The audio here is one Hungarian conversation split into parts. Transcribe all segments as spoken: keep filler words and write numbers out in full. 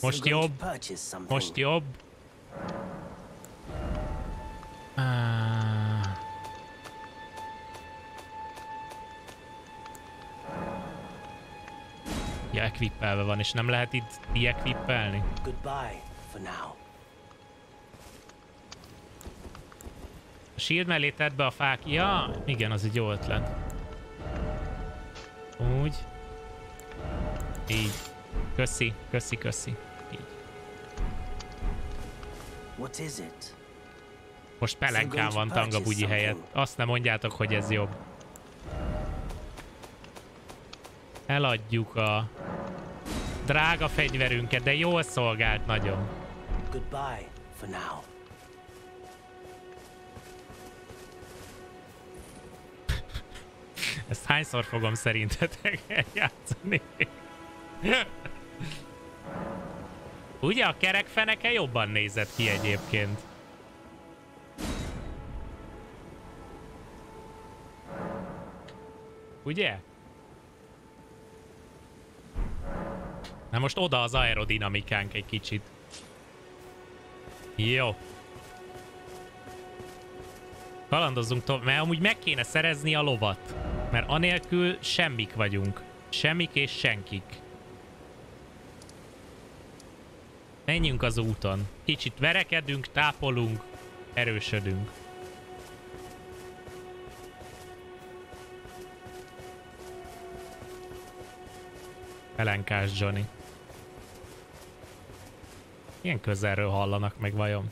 Most jobb. Most jobb. Ah. Ja, equippelve van, és nem lehet itt de-equippelni? A shield mellé tedd be a fák. Ja, igen, az egy jó ötlet. Úgy. Így. Köszi, köszi, köszi. Így. Most pelenkán van tangabugyi helyett. Azt nem mondjátok, hogy ez jobb. Eladjuk a drága fegyverünket, de jól szolgált nagyon. Goodbye for now. Ezt hányszor fogom szerintetek eljátszani? Ugye a kerek feneke jobban nézett ki egyébként. Ugye? Na most oda az aerodinamikánk egy kicsit. Jó. Kalandozzunk tovább, mert amúgy meg kéne szerezni a lovat. Mert anélkül semmik vagyunk. Semmik és senkik. Menjünk az úton. Kicsit verekedünk, tápolunk, erősödünk. Pelenkás Johnny. Ilyen közelről hallanak meg vajon?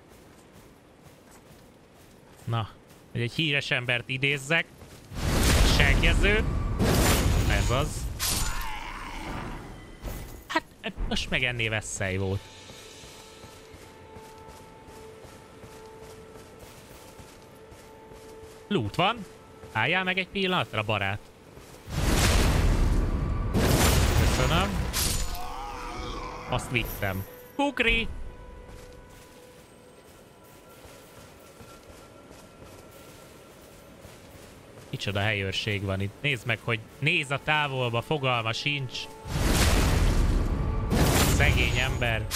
Na, hogy egy híres embert idézzek. Seggyező. Ez az. Hát, most meg ennél veszély volt. Loot van. Álljál meg egy pillanatra, barát. Köszönöm. Azt vittem. Kukri! Micsoda helyőrség van itt. Nézd meg, hogy néz a távolba, fogalma sincs. Szegény ember.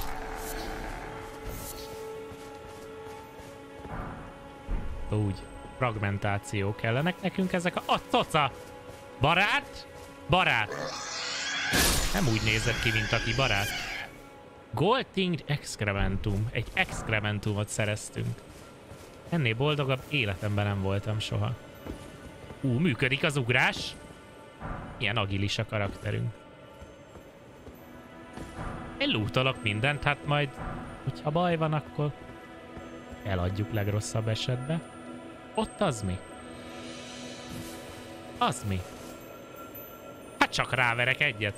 Úgy. Fragmentáció kellenek nekünk ezek a... A coca! Barát? Barát. Nem úgy nézett ki, mint aki barát. Gold-tinged excrementum. Egy excrementumot szereztünk. Ennél boldogabb életemben nem voltam soha. Ú, működik az ugrás. Ilyen agilis a karakterünk. Én lootolok mindent, hát majd, hogyha baj van, akkor eladjuk legrosszabb esetben. Ott az mi? Az mi? Hát csak ráverek egyet.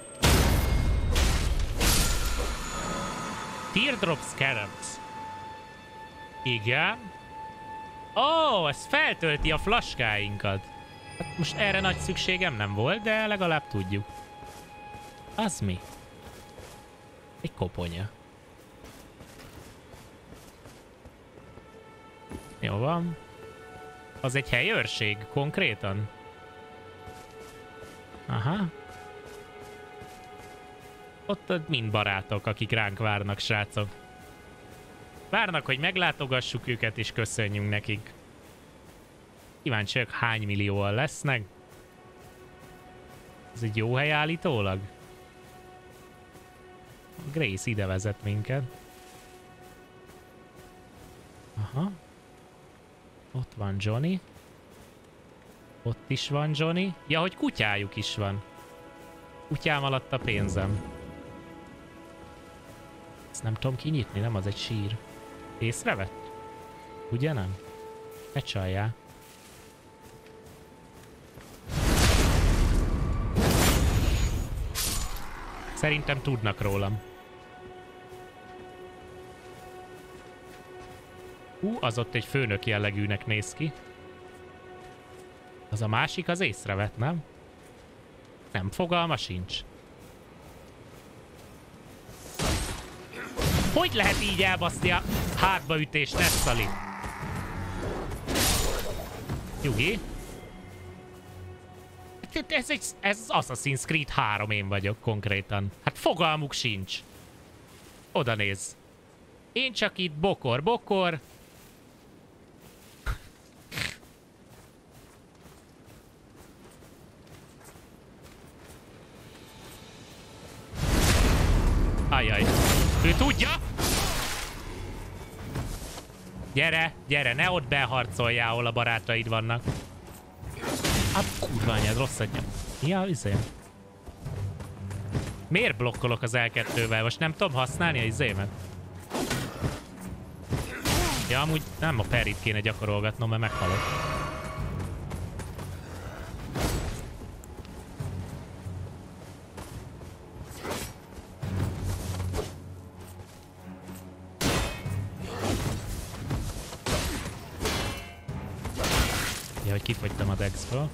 Teardrop Scarabs. Igen. Ó, oh, ez feltölti a flaskáinkat. Hát most erre nagy szükségem nem volt, de legalább tudjuk. Az mi? Egy koponya. Jó van. Az egy helyőrség, konkrétan. Aha. Ott mind barátok, akik ránk várnak, srácok. Várnak, hogy meglátogassuk őket, és köszönjünk nekik. Kíváncsiak, hány millióan lesznek. Ez egy jó hely állítólag. Grace ide vezet minket. Aha. Ott van Johnny. Ott is van Johnny. Ja, hogy kutyájuk is van. Kutyám alatt a pénzem. Ezt nem tudom kinyitni, nem? Az egy sír. Észrevett? Ugye nem? Ne csaljál. Szerintem tudnak rólam. Hú, az ott egy főnök jellegűnek néz ki. Az a másik az észrevett, nem? Nem, fogalma sincs. Hogy lehet így elbaszni a hátbaütést, Nessali? Nyugi. Ez, egy, ez az Assassin's Creed három én vagyok konkrétan. Hát fogalmuk sincs. oda néz. Én csak itt bokor, bokor. Ajjaj. Ő tudja? Gyere, gyere, ne ott beharcoljál, ahol a barátaid vannak. Hát kurva anyád, rossz anyád. Ja, izém. Miért blokkolok az el kettővel? Most nem tudom használni a izémet? Ja, amúgy nem a perit kéne gyakorolgatnom, mert meghalok. Ja, hogy kifogytam a dexből.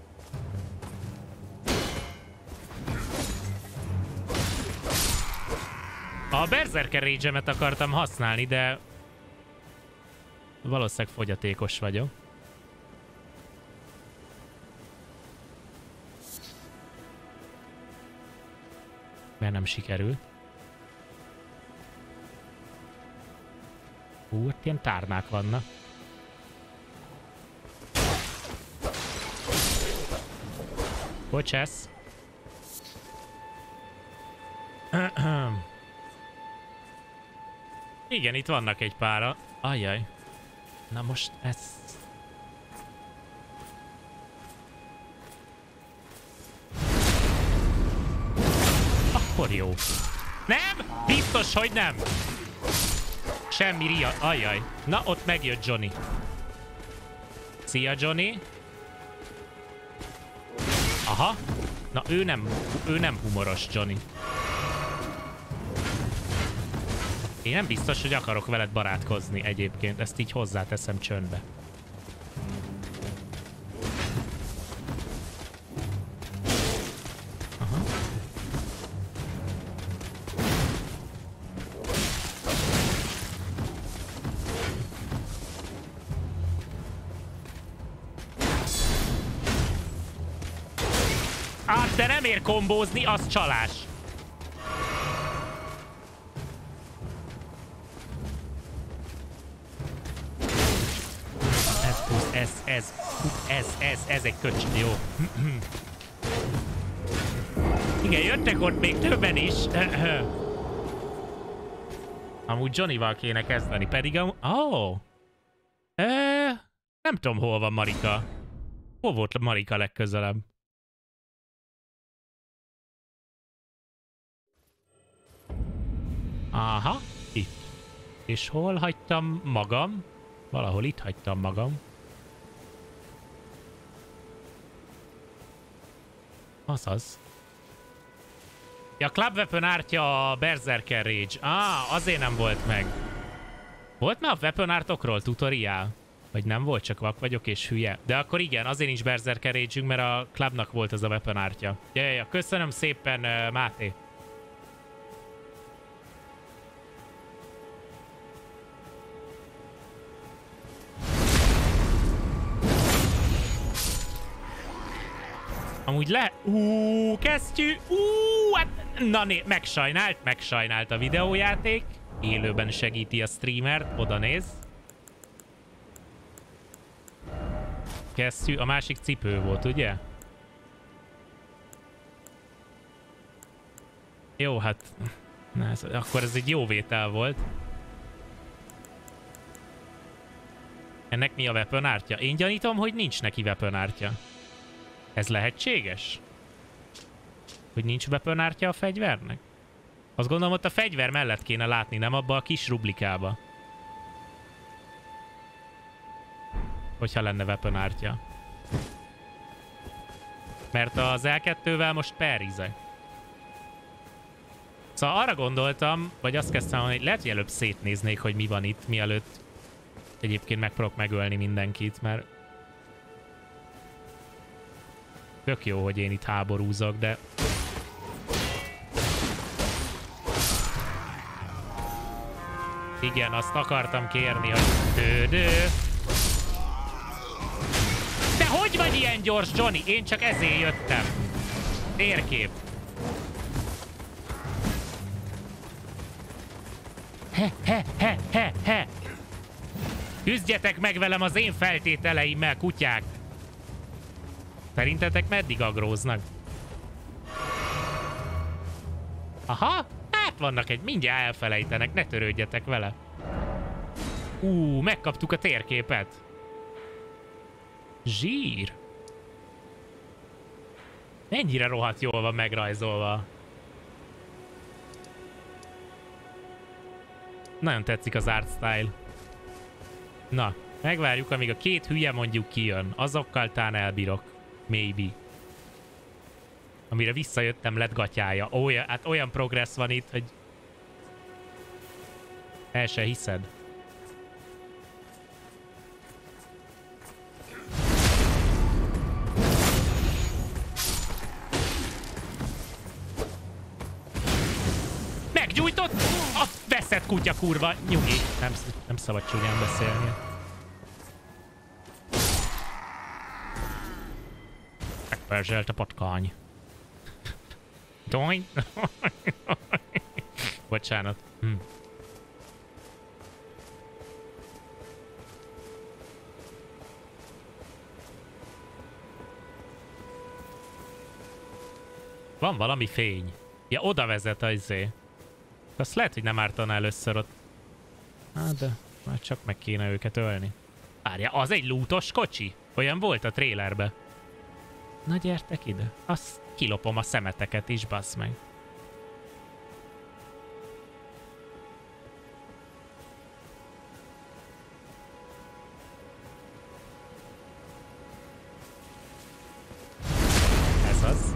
A Berserker Rage-emet akartam használni, de valószínűleg fogyatékos vagyok. Mert nem sikerült. Hú, ott ilyen tárnák vannak. Bocsász. Igen, itt vannak egy pára. Ajjaj. Na most ez... Akkor jó. Nem! Biztos, hogy nem! Semmi ria... Ajjaj. Na, ott megjött Johnny. Szia, Johnny. Aha. Na, ő nem... Ő nem humoros, Johnny. Én nem biztos, hogy akarok veled barátkozni egyébként. Ezt így hozzáteszem csöndbe. Aha. Á, de nem ér kombózni, az csalás. Ez, ez, ez, ez, ez egy köcs, jó. Igen, jöttek ott még többen is. Amúgy Johnnyval kéne kezdeni, pedig a... Oh. E, nem tudom, hol van Marika. Hol volt Marika legközelebb? Aha, itt. És hol hagytam magam? Valahol itt hagytam magam. Azaz. Ja, Club Weapon ártja a Berserker Rage. Ah, azért nem volt meg. Volt már a Weapon ártokról tutoriál? Vagy nem volt, csak vak vagyok és hülye. De akkor igen, azért nincs Berserker Rage-ünk, mert a Clubnak volt az a Weapon ártja. Ja, ja, ja. Köszönöm szépen, uh, Máté. Amúgy le... Úúúú, kesztyű! Úúúú, hát... Na né, megsajnált, megsajnált a videójáték. Élőben segíti a streamert, oda néz. Kesztyű, a másik cipő volt, ugye? Jó, hát... Na, ez, akkor ez egy jó vétel volt. Ennek mi a weapon ártja? Én gyanítom, hogy nincs neki weapon ártja. Ez lehetséges? Hogy nincs weapon ártja a fegyvernek? Azt gondolom, ott a fegyver mellett kéne látni, nem abba a kis rublikába. Hogyha lenne weapon ártja. Mert az el kettővel most perizek. Szóval arra gondoltam, vagy azt kezdtem, hogy lehet, hogy előbb szétnéznék, hogy mi van itt, mielőtt egyébként megpróbálok megölni mindenkit, mert tök jó, hogy én itt háborúzok, de... Igen, azt akartam kérni, hogy... Dő-dő. De hogy vagy ilyen gyors, Johnny? Én csak ezért jöttem. Térkép. He, he, he, he, he. Küzdjetek meg velem az én feltételeimmel, kutyák! Szerintetek meddig agróznak? Aha, hát vannak egy, mindjárt elfelejtenek, ne törődjetek vele. Ú, megkaptuk a térképet. Zsír. Mennyire rohadt jól van megrajzolva. Nagyon tetszik az art style. Na, megvárjuk, amíg a két hülye mondjuk kijön. Azokkal tán elbírok. Maybe. Amire visszajöttem, lett gatyája. Olyan, hát olyan progress van itt, hogy el se hiszed. Meggyújtott! A veszett kutya, kurva! Nyugi! Nem, nem szabad csúnyán beszélni. Megperzselt a patkány. Doink! Bocsánat. Hm. Van valami fény. Ja, oda vezet az izé. Azt lehet, hogy nem ártana először ott. Hát de már csak meg kéne őket ölni. Várja, az egy lootos kocsi? Olyan volt a trélerbe. Na gyertek ide. Azt kilopom a szemeteket is, bassz meg. Ez az.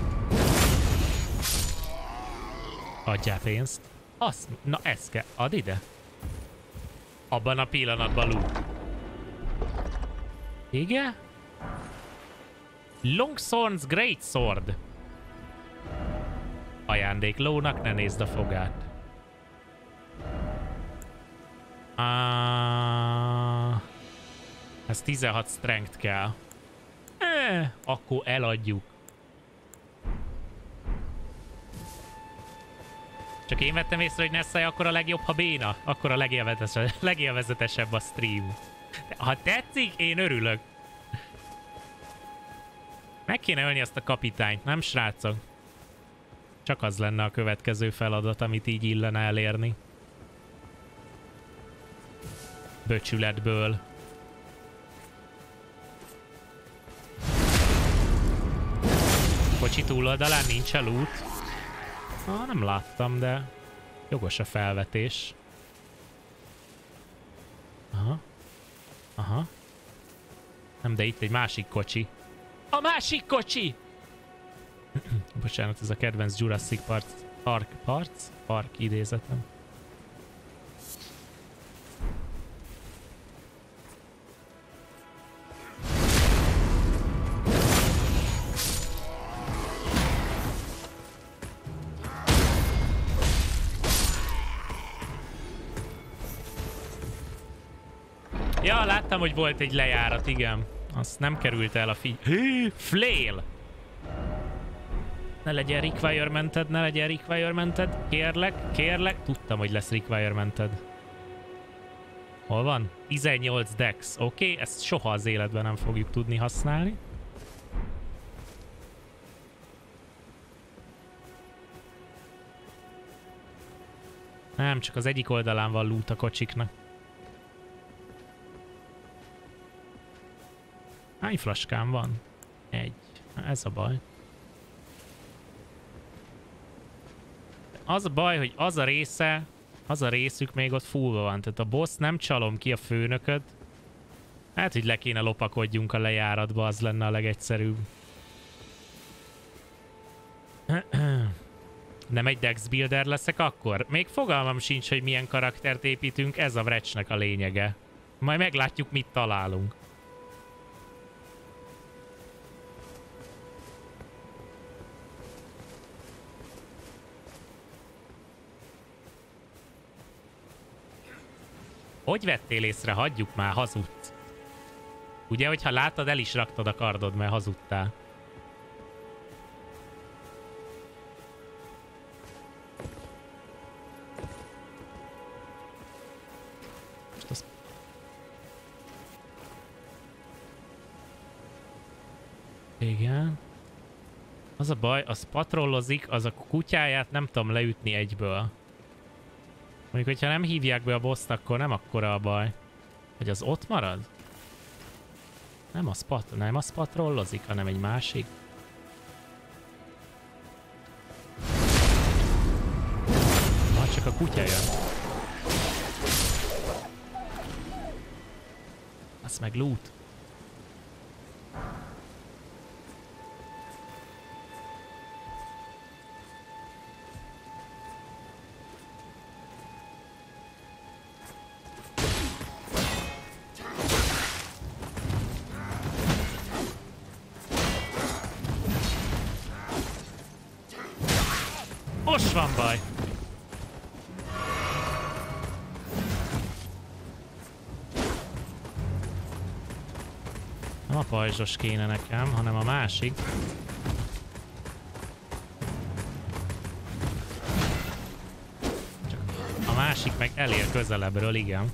Adjál pénzt. Azt, na ezt kell. Add ide. Abban a pillanatban loot. Igen? Longsworn's Great Sword. Ajándék lónak, ne nézd a fogát. Uh, ez tizenhat strength kell. Eh, akkor eladjuk. Csak én vettem észre, hogy Nessai akkor a legjobb, ha béna. Akkor a legélvezetesebb a stream. Ha tetszik, én örülök. Meg kéne ölni azt a kapitányt, nem srácok? Csak az lenne a következő feladat, amit így illene elérni. Böcsületből. Kocsi túloldalán nincs a loot. Ah, nem láttam, de jogos a felvetés. Aha. Aha. Nem, de itt egy másik kocsi. A másik kocsi! Bocsánat, ez a kedvenc Jurassic Park, Park, Park, Park idézetem. Ja, láttam, hogy volt egy lejárat, igen. Azt nem került el a figy... Flail! Ne legyen requiremented, ne legyen requiremented. Kérlek, kérlek. Tudtam, hogy lesz requiremented. Hol van? tizennyolc dex. Oké, okay, ezt soha az életben nem fogjuk tudni használni. Nem, csak az egyik oldalán van loot a kocsiknak. Hány flaskám van? Egy. Ez a baj. Az a baj, hogy az a része, az a részük még ott fullva van. Tehát a boss nem csalom ki a főnököt. Hát, hogy le kéne lopakodjunk a lejáratba, az lenne a legegyszerűbb. Nem egy dex builder leszek akkor? Még fogalmam sincs, hogy milyen karaktert építünk, ez a Wretchnek a lényege. Majd meglátjuk, mit találunk. Hogy vettél észre? Hagyjuk már, hazudsz. Ugye, hogyha látod, el is raktad a kardod, mert hazudtál. Most az... Igen. Az a baj, az patrollozik, az a kutyáját nem tudom leütni egyből. Mondjuk, hogyha nem hívják be a bosszt, akkor nem akkora a baj. Hogy az ott marad? Nem az, pat nem az patrollozik, hanem egy másik. Na, csak a kutya jön. Az meg loot. Most van baj. Nem a pajzsos kéne nekem, hanem a másik. Csak a másik meg elér közelebbről, igen.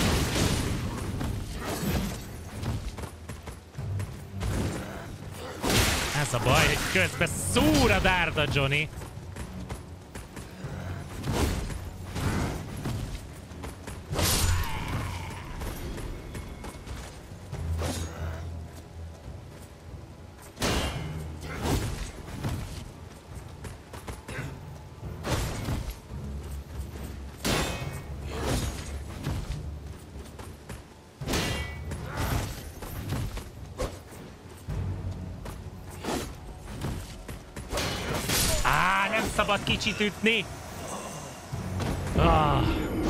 Ez a baj, hogy közben szúr a dárda, Johnny. Szabad kicsit ütni. Ah.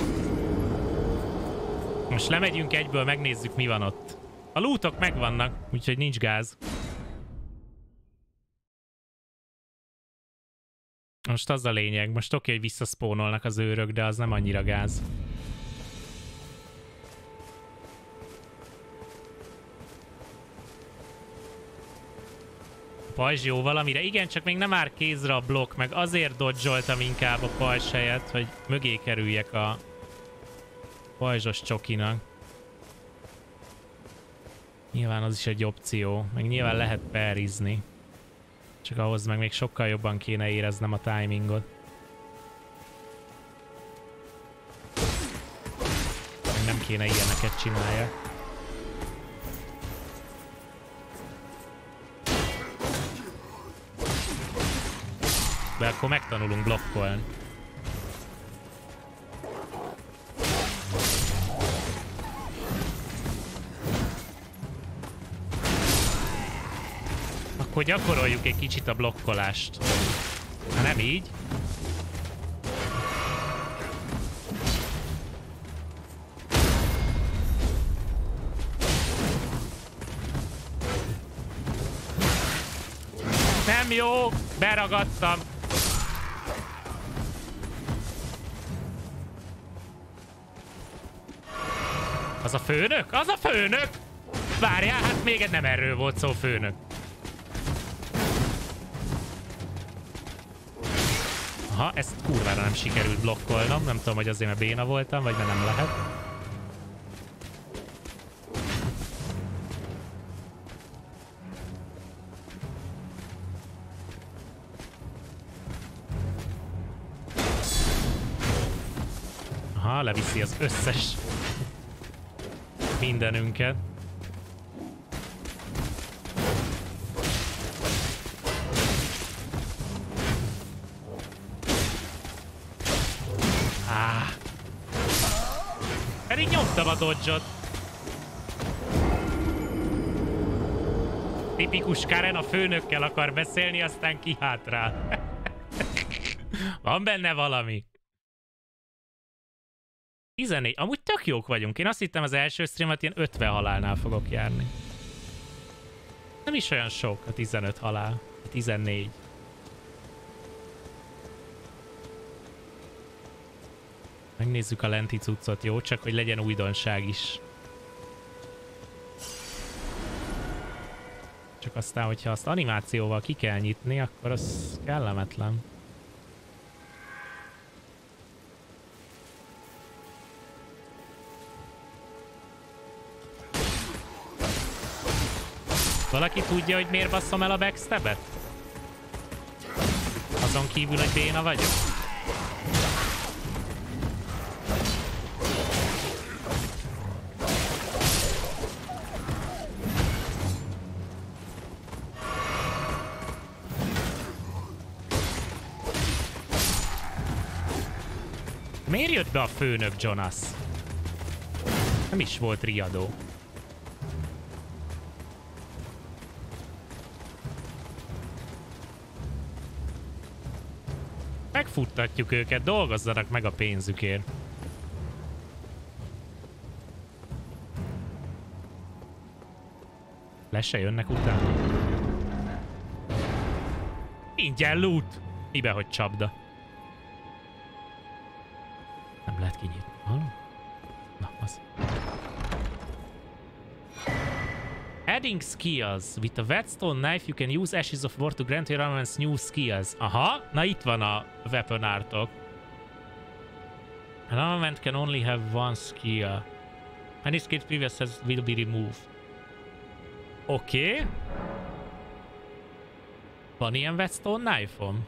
Most lemegyünk egyből, megnézzük, mi van ott. A lootok megvannak, úgyhogy nincs gáz. Most az a lényeg. Most oké, hogy visszaszpónolnak az őrök, de az nem annyira gáz. Pajzs jó valamire. Igen, csak még nem áll kézre a blokk, meg azért dodge-oltam inkább a pajzs helyett, hogy mögé kerüljek a pajzsos csokinak. Nyilván az is egy opció, meg nyilván lehet perizni. Csak ahhoz meg még sokkal jobban kéne éreznem a timingot. Meg nem kéne ilyeneket csináljak. De akkor megtanulunk blokkolni. Akkor gyakoroljuk egy kicsit a blokkolást. Ha nem így. Nem jó, beragadtam. Az a főnök? Az a főnök? Várjál, hát még nem erről volt szó, főnök. Aha, ezt kurvára nem sikerült blokkolnom. Nem tudom, hogy azért, mert béna voltam, vagy mert nem lehet. Aha, leviszi az összes mindenünket. Ah. Pedig nyomtam a dodge-ot. Tipikus Karen a főnökkel akar beszélni, aztán kihátrál. Van benne valami. tizennégy. Amúgy tök jók vagyunk. Én azt hittem, az első streamet ilyen ötven halálnál fogok járni. Nem is olyan sok a tizenöt halál. A tizennégy. Megnézzük a lenti cuccot, jó? Csak hogy legyen újdonság is. Csak aztán, hogyha azt animációval ki kell nyitni, akkor az kellemetlen. Valaki tudja, hogy miért basszom el a backstabet? Azon kívül, hogy béna vagyok? Miért jött be a főnök, Jonas? Nem is volt riadó. Megfuttatjuk őket, dolgozzanak meg a pénzükért. Le se jönnek utána. Ingyen loot! Mibe, hogy csapda. Nem lehet kinyitni. Hallom? Na, az. Adding skills. With a whetstone knife you can use ashes of war to grant your armaments new skills. Aha, na itt van a weapon artok. An armament can only have one skill. Any skill previous has will be removed. Oké. Okay. Van ilyen whetstone knife-om?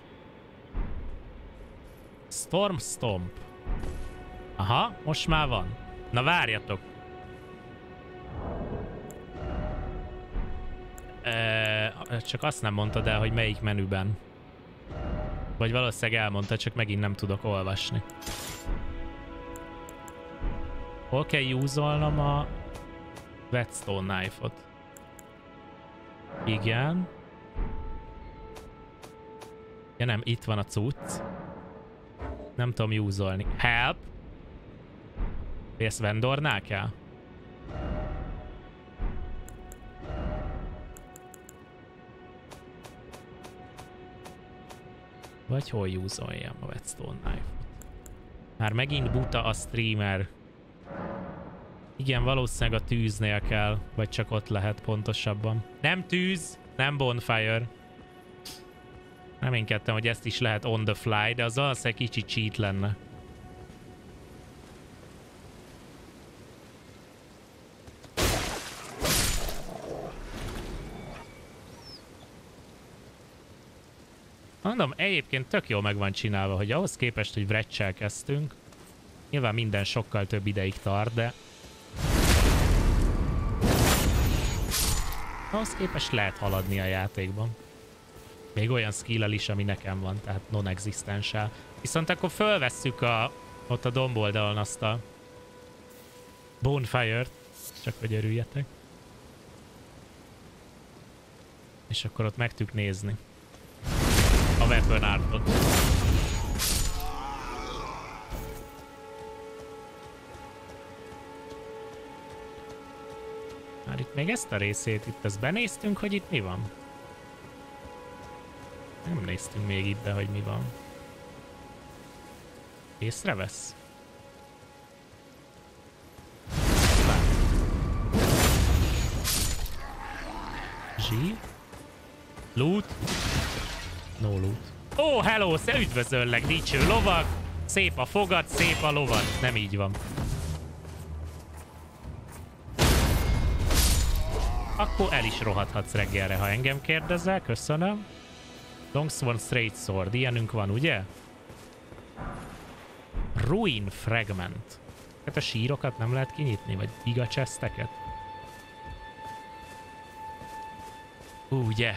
Storm Stomp. Aha, most már van. Na várjatok. E, csak azt nem mondtad el, hogy melyik menüben. Vagy valószínűleg elmondta, csak megint nem tudok olvasni. Hol kell use-olnom a whetstone knife-ot? Igen. Ja nem, itt van a cucc. Nem tudom use-olni. Help! Ezt vendornál kell? Vagy hol use-oljam a whetstone knife-ot? Már megint buta a streamer. Igen, valószínűleg a tűznél kell, vagy csak ott lehet pontosabban. Nem tűz, nem bonfire. Reménykedtem, hogy ezt is lehet on the fly, de az valószínűleg kicsit cheat lenne. Mondom, egyébként tök jól meg van csinálva, hogy ahhoz képest, hogy Wretch-sel kezdtünk, nyilván minden sokkal több ideig tart, de ahhoz képest lehet haladni a játékban. Még olyan skill-el is, ami nekem van, tehát non-existensel. Viszont akkor fölvesszük a, ott a domb oldalon azt a bonfire-t, csak hogy örüljetek. És akkor ott meg tudjuk nézni a weapon artot. Már itt még ezt a részét, itt ezt benéztünk, hogy itt mi van? Nem néztünk még itt be, hogy mi van. Észrevesz? Zsí? Loot? No loot. Ó, oh, hello! Üdvözöllek, dicső lovag! Szép a fogad, szép a lovad. Nem így van. Akkor el is rohadhatsz reggelre, ha engem kérdezel. Köszönöm. Longsworn Straight Sword. Ilyenünk van, ugye? Ruin Fragment. Hát a sírokat nem lehet kinyitni? Vagy giga chesteket? Ugye?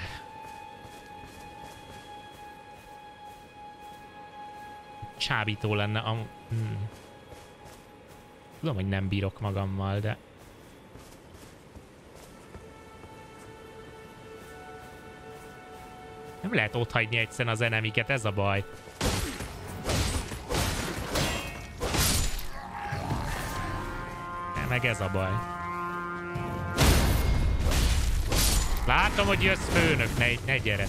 Csábító lenne a... Hmm. Tudom, hogy nem bírok magammal, de... Nem lehet otthagyni egyszerűen az enemiket, ez a baj. Meg ez a baj. Látom, hogy jössz főnök, ne, ne gyere.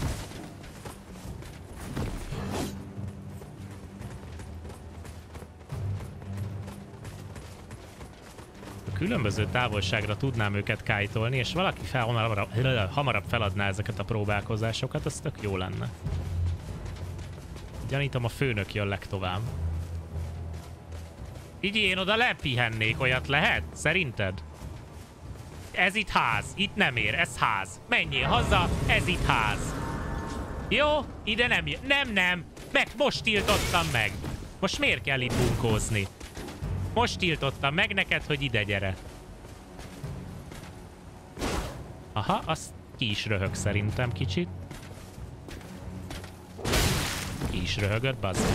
Különböző távolságra tudnám őket kájtolni, és valaki fel, hamarabb, hamarabb feladná ezeket a próbálkozásokat, az tök jó lenne. Gyanítom, a főnök jön legtovább. Így én oda lepihennék, olyat lehet? Szerinted? Ez itt ház. Itt nem ér. Ez ház. Menjél haza. Ez itt ház. Jó? Ide nem jön. Nem, nem. Meg most tiltottam meg. Most miért kell itt bunkózni? Most tiltottam meg neked, hogy ide gyere. Aha, azt ki is röhög szerintem kicsit. Ki is röhögött, bazd.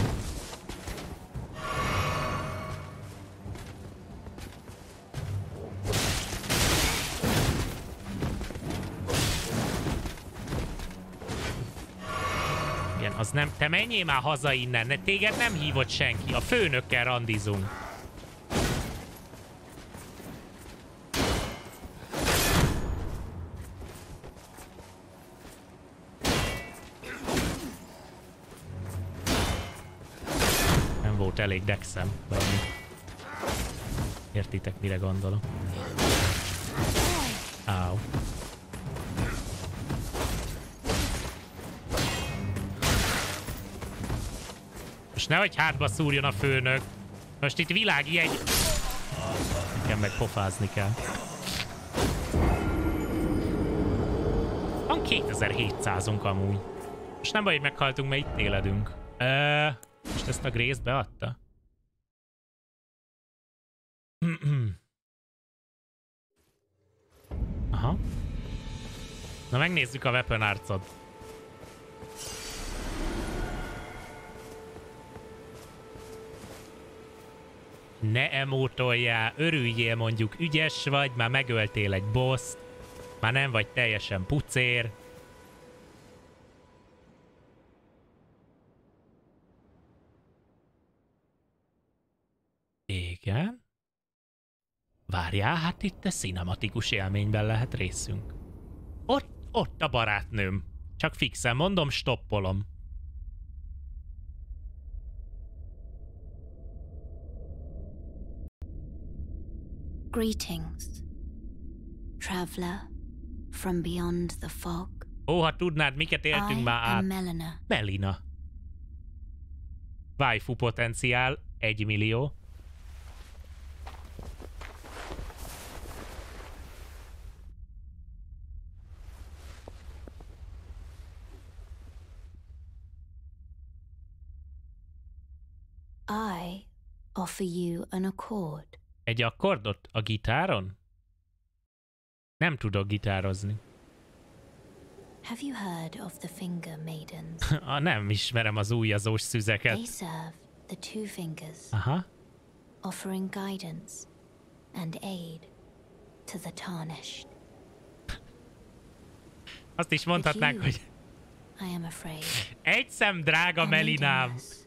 Igen, az nem... Te menjél már haza innen, ne, téged nem hívott senki. A főnökkel randizunk. Volt elég dexem. Értitek, mire gondolok? Áú. Most nehogy hátba szúrjon a főnök. Most itt világi egy... Nekem meg pofázni kell. Van kétezer-hétszázunk amúgy. Most nem baj, hogy meghaltunk, mert itt éledünk. Ö... Most ezt a Grace beadta? Aha. Na megnézzük a weapon arcot. Ne emótoljál, örüljél, mondjuk ügyes vagy, már megöltél egy bosst, már nem vagy teljesen pucér. Igen. Várjál, hát itt a cinematikus élményben lehet részünk. Ott, ott a barátnőm. Csak fixen mondom, stoppolom. Greetings, traveler from beyond the fog. Ó, ha tudnád, miket éltünk I már át. Melina. Melina. Waifu potenciál, egy millió. I offer you an accord. Egy akkordot a gitáron? Nem tudok gitározni. Have you heard of the Finger Maidens? Ah, nem ismerem az újazós szüzeket. They serve the Two Fingers, Aha. offering guidance and aid to the tarnished. Azt is mondhatnánk, you, hogy I am afraid. egy szem drága are Melinám. maidenless.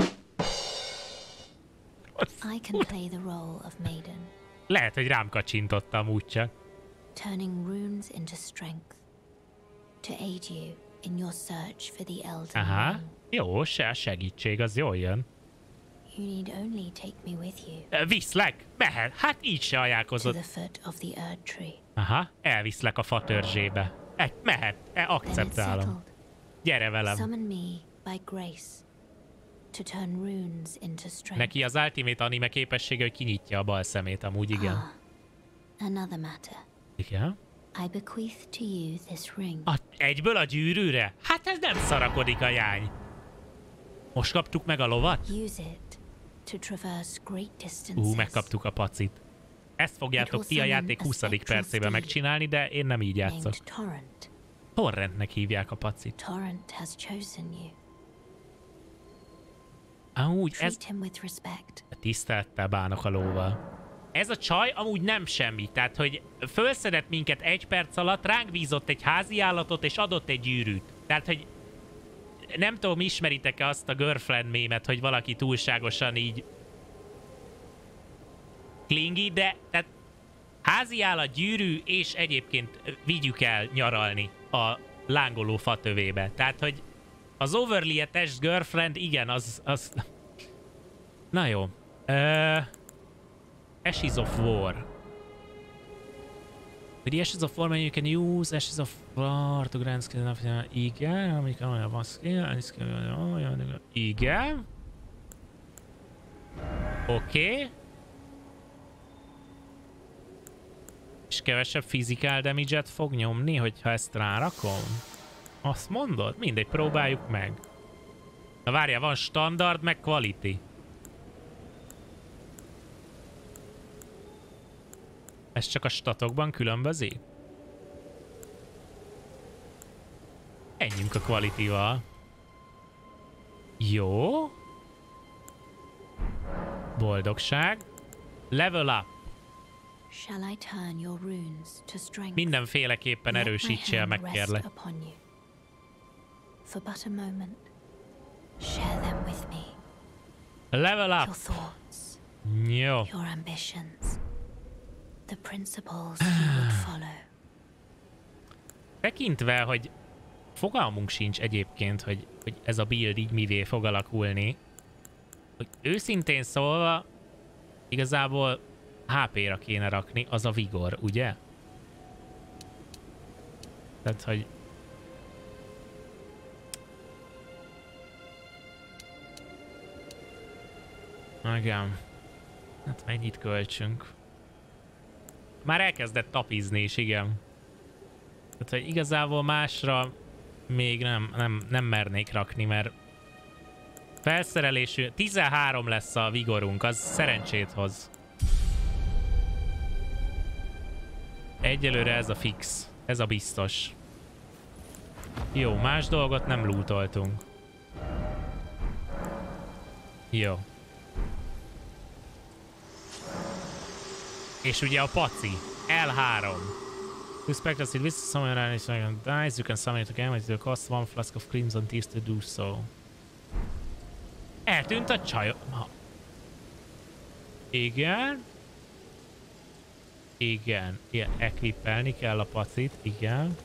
I can play the role of maiden, Lehet, hogy rám kacsintottam úgy csak. turning runes into strength to aid you in your search for the Elden Aha. Ring. Jó, se a segítség, az jól jön. You need only take me with you Ö, Viszlek? Mehet? Hát így se to ajánlkozott. the foot of the Erd Tree. Aha, elviszlek a fatörzsébe. Egy, mehet, e, Then it's akceptálom. settled. Gyere velem. Summon me by grace to turn runes into strength. Neki az Ultimate anime képessége, hogy kinyitja a bal szemét, amúgy igen. Ah, another matter. Igen? I bequeath to you this ring. A, egyből a gyűrűre? Hát ez nem szarakodik a jány. Most kaptuk meg a lovat? Use it to traverse great distances. Ú, megkaptuk a pacit. Ezt fogjátok ti a játék huszadik percében megcsinálni, de én nem így játszok. Named Torrent. Torrentnek hívják a pacit. Torrent has chosen you. Amúgy ez... Treat him with respect. Tisztelettel bánok a lóval. Ez a csaj amúgy nem semmi, tehát hogy fölszedett minket egy perc alatt, ránk bízott egy házi állatot és adott egy gyűrűt. Tehát, hogy nem tudom, ismeritek-e azt a girlfriend mémet, hogy valaki túlságosan így klingi, de tehát házi állat, gyűrű és egyébként vigyük el nyaralni a lángoló fatövébe. Tehát, hogy az overly-attached girlfriend, igen, az... az... Na jó. Ö... Ashes of War. With the Ashes of War menu you can use Ashes of War to grant skill enough. Igen, amikor olyan van skill, igen. Oké. Okay. És kevesebb physical damage-et fog nyomni, hogyha ezt rárakom? Azt mondod? Mindegy, próbáljuk meg. Na várjál, van standard, meg quality. Ez csak a statokban különbözik? Menjünk a quality-val. Jó. Boldogság. Level up. Shall I turn your runes to strength? Mindenféleképpen erősítsél meg, kérlek. For but a moment, share them with me. Level up. Your thoughts, Jó. your ambitions, the principles you would follow. Tekintve, hogy fogalmunk sincs egyébként, hogy, hogy ez a build így mivé fog alakulni. Hogy őszintén szólva, igazából há pé-ra kéne rakni, az a vigor, ugye? Tehát, hogy... Igen. Hát mennyit költsünk? Már elkezdett tapizni is, igen. Tehát, hogy igazából másra még nem, nem, nem mernék rakni, mert felszerelésű... tizenhárom lesz a vigorunk, az szerencsét hoz. Egyelőre ez a fix. Ez a biztos. Jó, más dolgot nem lootoltunk. Jó. És ugye a paci. el három. To spectres, it visits someone around is like dies, you can summon it again, but it will cost one flask of crimson tears to do so. Eltűnt a csaj... Ha. Igen. Igen. Igen. Equipelni kell a pacit. Igen.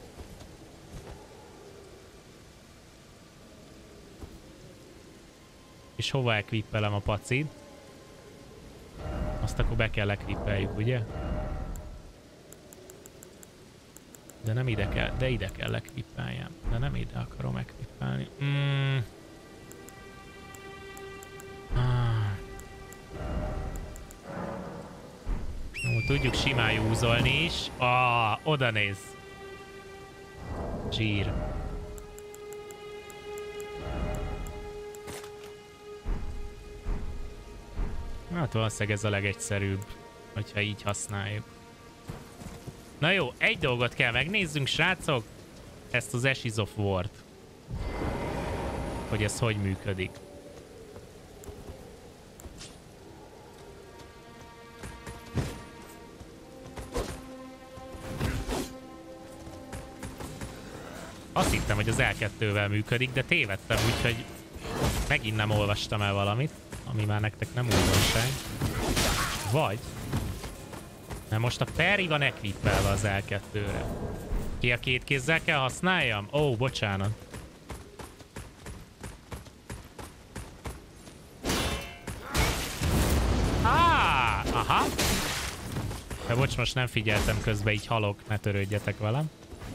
És hova equipelem a pacit? Azt akkor be kell equipeljük, ugye? De nem ide kell, de ide kell equipeljem. De nem ide akarom equipelni. Mm. Ah. Ó, tudjuk simán júzolni is. Ah, oda néz. Zsír. Hát valószínűleg ez a legegyszerűbb, hogyha így használjuk. Na jó, egy dolgot kell megnézzünk, srácok. Ezt az Ashes of War-t. Hogy ez hogy működik. Azt hittem, hogy az el kettővel működik, de tévedtem, úgyhogy megint nem olvastam el valamit, ami már nektek nem újdonság. Vagy... mert most a Perry van equipelve az el kettőre. Ki a két kézzel kell használjam? Ó, bocsánat. Ah, aha. De bocs, most nem figyeltem közben, így halok, ne törődjetek velem.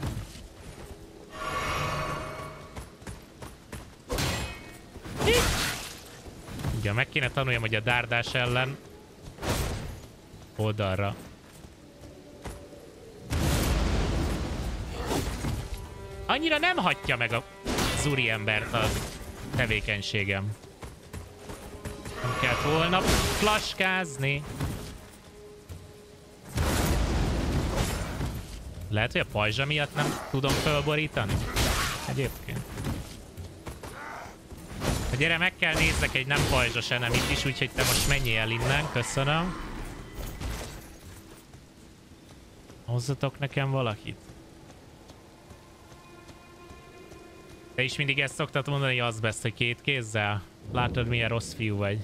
Igen, meg kéne tanuljam, hogy a dárdás ellen oldalra. Annyira nem hagyja meg a zuri embert a tevékenységem. Nem kellett volna flaskázni. Lehet, hogy a pajzsa miatt nem tudom fölborítani? Egyébként. Na gyere, meg kell nézzek egy nem pajzsos enemit is, úgyhogy te most menjél el innen, köszönöm. Hozzatok nekem valakit. Te is mindig ezt szoktad mondani, az best, hogy két kézzel? Látod, milyen rossz fiú vagy.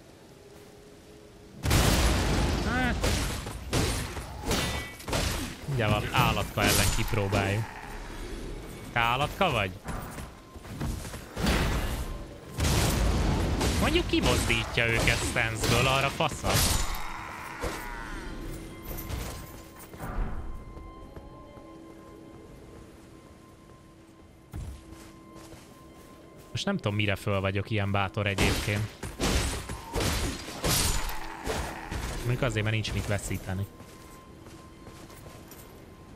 Hát... ugye van, állatka ellen kipróbáljuk. Te állatka vagy? Mondjuk kimozdítja őket stance-ből, arra fasza. Most nem tudom, mire föl vagyok ilyen bátor egyébként. Mondjuk azért, mert nincs mit veszíteni.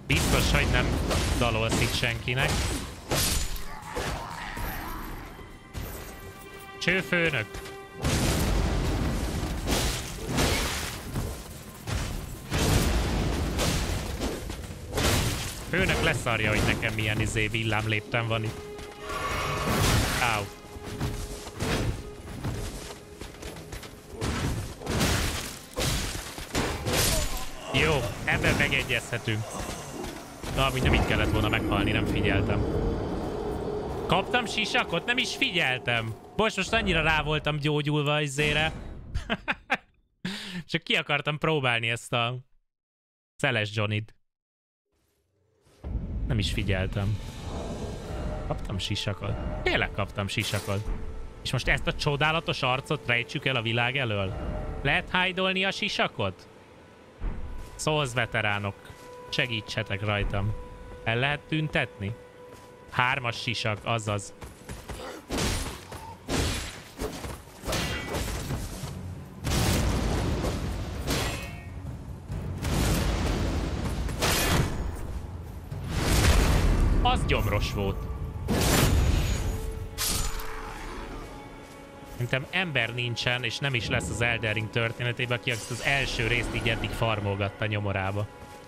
Biztos, hogy nem dalolsz itt senkinek. Csőfőnök. Főnök leszarja, hogy nekem milyen izé villámléptem van itt. Áu. Jó, ebben megegyezhetünk. Na, mint nem itt kellett volna meghalni, nem figyeltem. Kaptam sisakot? Nem is figyeltem. Bocs, most annyira rá voltam gyógyulva izére. Csak ki akartam próbálni ezt a szeles Johnnyt. Nem is figyeltem. Kaptam sisakot. Tényleg kaptam sisakot. És most ezt a csodálatos arcot rejtsük el a világ elől? Lehet hide-olni a sisakot? Souls veteránok, segítsetek rajtam. El lehet tüntetni? Hármas sisak, azaz. Az gyomros volt. Szerintem ember nincsen, és nem is lesz az Elden Ring történetében, aki azt az első részt így eddig farmolgatta nyomorába.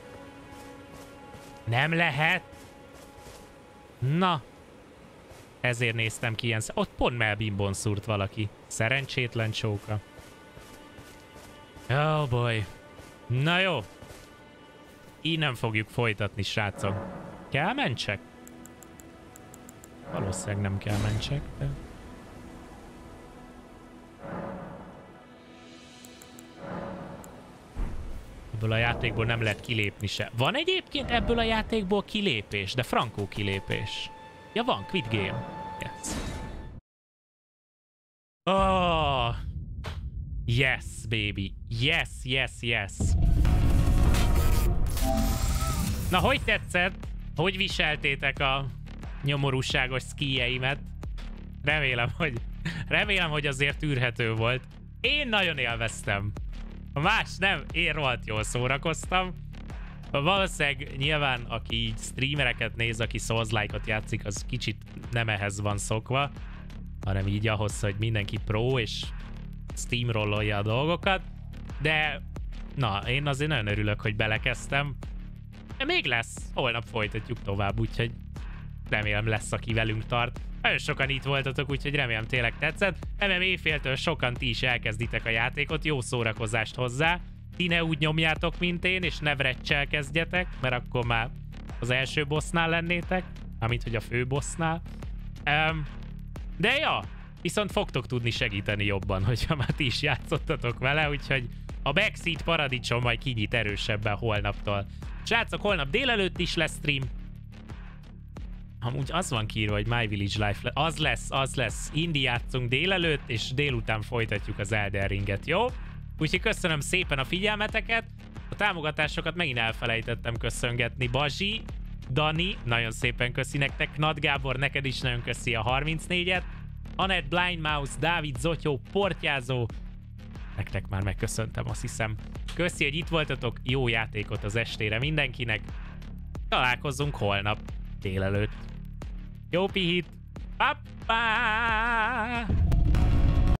Nem lehet? Na. Ezért néztem ki ilyen... Ott pont Melbimbon szúrt valaki. Szerencsétlen csóka. Oh boy. Na jó. Innen fogjuk folytatni, srácok. Kell mentsek? Valószínűleg nem kell mentsek, de... Ebből a játékból nem lehet kilépni se. Van egyébként ebből a játékból kilépés, de frankó kilépés. Ja, van, quit game. Yes. Oh. Yes, baby. Yes, yes, yes. Na, hogy tetszett? Hogy viseltétek a nyomorúságos szkijeimet? Remélem, hogy, remélem, hogy azért tűrhető volt. Én nagyon élveztem. A más nem, én rohadt jól szórakoztam. Valószínűleg nyilván, aki így streamereket néz, aki Souls-like-ot játszik, az kicsit nem ehhez van szokva, hanem így ahhoz, hogy mindenki pro és steamrollolja a dolgokat. De, na, én azért nagyon örülök, hogy belekezdtem. De még lesz, holnap folytatjuk tovább, úgyhogy remélem lesz, aki velünk tart. Nagyon sokan itt voltatok, úgyhogy remélem tényleg tetszett. Remélem éjféltől sokan ti is elkezditek a játékot, jó szórakozást hozzá. Ti ne úgy nyomjátok, mint én, és ne wretch-el kezdjetek, mert akkor már az első bossnál lennétek, amint hogy a fő bossnál. Um, de ja, viszont fogtok tudni segíteni jobban, hogyha már ti is játszottatok vele, úgyhogy a Backseat paradicsom majd kinyit erősebben holnaptól. Srácok, holnap délelőtt is lesz stream. Amúgy az van kiírva, hogy My Village Life, az lesz, az lesz. Indi játszunk délelőtt, és délután folytatjuk az Elden Ringet, jó? Úgyhogy köszönöm szépen a figyelmeteket. A támogatásokat megint elfelejtettem köszöngetni. Bazsi, Dani, nagyon szépen köszi nektek. Nad Gábor, neked is nagyon köszi a harmincnégyet. Anett, Blind Mouse, Dávid, Zotyó, Portyázó. Nektek már megköszöntem, azt hiszem. Köszi, hogy itt voltatok. Jó játékot az estére mindenkinek. Találkozzunk holnap délelőtt. Jó pihit! Pa-pa!